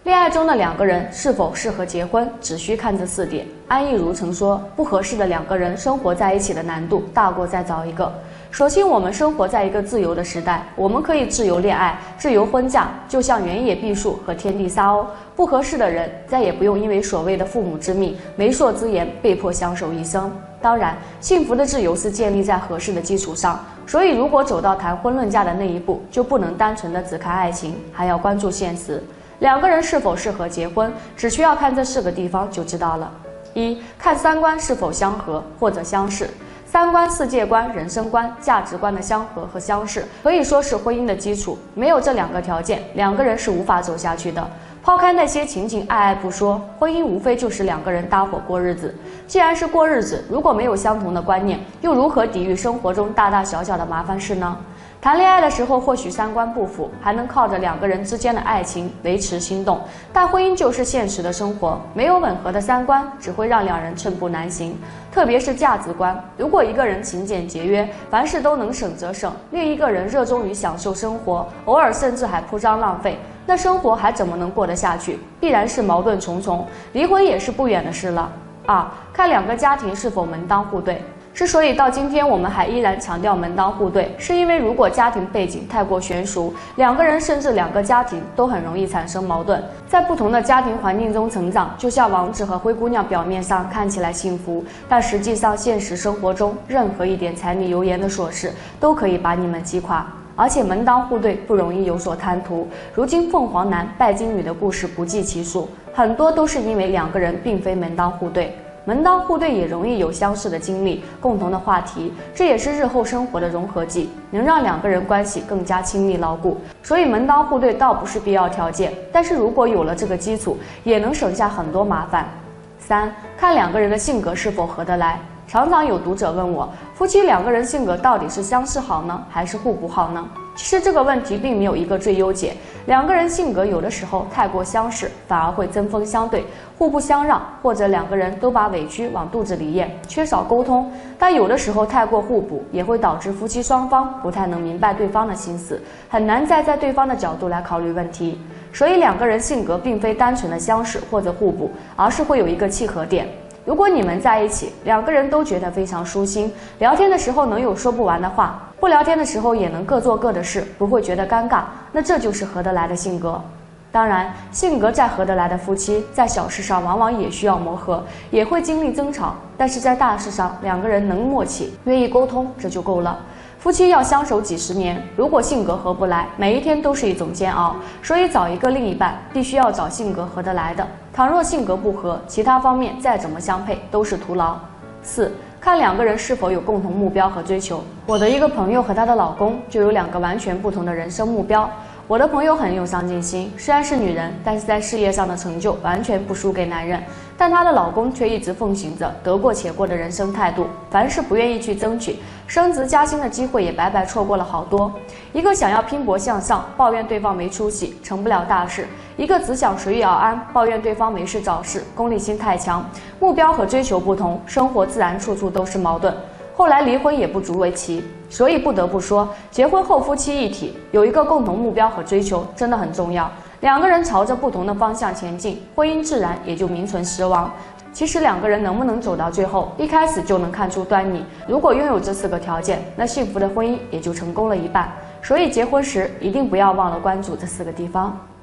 恋爱中的两个人是否适合结婚，只需看这4点。安逸如曾说，不合适的两个人生活在一起的难度大过再找一个。首先，我们生活在一个自由的时代，我们可以自由恋爱、自由婚嫁，就像原野碧树和天地沙鸥。不合适的人再也不用因为所谓的父母之命、媒妁之言被迫相守一生。当然，幸福的自由是建立在合适的基础上，所以如果走到谈婚论嫁的那一步，就不能单纯的只看爱情，还要关注现实。两个人是否适合结婚，只需要看这4个地方就知道了。一、看三观是否相合或者相似。三观、世界观、人生观、价值观的相合和相似，可以说是婚姻的基础。没有这2个条件，两个人是无法走下去的。抛开那些情情爱爱不说，婚姻无非就是两个人搭伙过日子。既然是过日子，如果没有相同的观念，又如何抵御生活中大大小小的麻烦事呢？谈恋爱的时候或许三观不符，还能靠着两个人之间的爱情维持心动，但婚姻就是现实的生活，没有吻合的三观只会让两人寸步难行。特别是价值观，如果一个人勤俭节约，凡事都能省则省，另一个人热衷于享受生活，偶尔甚至还铺张浪费，那生活还怎么能过得下去？必然是矛盾重重，离婚也是不远的事了。2、看两个家庭是否门当户对。之所以到今天我们还依然强调门当户对，是因为如果家庭背景太过悬殊，两个人甚至两个家庭都很容易产生矛盾。在不同的家庭环境中成长，就像王子和灰姑娘表面上看起来幸福，但实际上现实生活中任何一点柴米油盐的琐事都可以把你们击垮。而且门当户对不容易有所贪图，如今凤凰男拜金女的故事不计其数，很多都是因为两个人并非门当户对。门当户对也容易有相似的经历、共同的话题，这也是日后生活的融合剂，能让两个人关系更加亲密牢固。所以门当户对倒不是必要条件，但是如果有了这个基础，也能省下很多麻烦。3、看两个人的性格是否合得来。常常有读者问我，夫妻两个人性格到底是相似好呢，还是互补好呢？其实这个问题并没有一个最优解，两个人性格有的时候太过相似，反而会针锋相对，互不相让，或者两个人都把委屈往肚子里咽，缺少沟通。但有的时候太过互补，也会导致夫妻双方不太能明白对方的心思，很难站在对方的角度来考虑问题。所以两个人性格并非单纯的相似或者互补，而是会有一个契合点。如果你们在一起，两个人都觉得非常舒心，聊天的时候能有说不完的话，不聊天的时候也能各做各的事，不会觉得尴尬，那这就是合得来的性格。当然，性格再合得来的夫妻，在小事上往往也需要磨合，也会经历争吵，但是在大事上，两个人能默契，愿意沟通，这就够了。夫妻要相守几十年，如果性格合不来，每一天都是一种煎熬。所以找一个另一半，必须要找性格合得来的。倘若性格不合，其他方面再怎么相配都是徒劳。4、看两个人是否有共同目标和追求。我的一个朋友和她的老公就有2个完全不同的人生目标。我的朋友很有上进心，虽然是女人，但是在事业上的成就完全不输给男人。但她的老公却一直奉行着得过且过的人生态度，凡事不愿意去争取，升职加薪的机会也白白错过了好多。一个想要拼搏向上，抱怨对方没出息，成不了大事；一个只想随遇而安，抱怨对方没事找事，功利心太强。目标和追求不同，生活自然处处都是矛盾。后来离婚也不足为奇，所以不得不说，结婚后夫妻一体，有一个共同目标和追求真的很重要。两个人朝着不同的方向前进，婚姻自然也就名存实亡。其实两个人能不能走到最后，一开始就能看出端倪。如果拥有这4个条件，那幸福的婚姻也就成功了一半。所以结婚时一定不要忘了关注这4个地方。